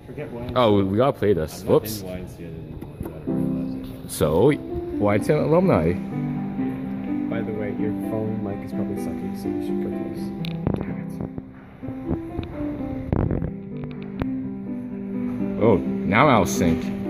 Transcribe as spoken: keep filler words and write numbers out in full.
Forget Y M C A. Oh, we gotta play this. I'm not Whoops. in Y M C A anymore. I realize it. So, Y M C A alumni. By the way, your phone mic is probably sucky, so you should go close. Oh, now I'll sync.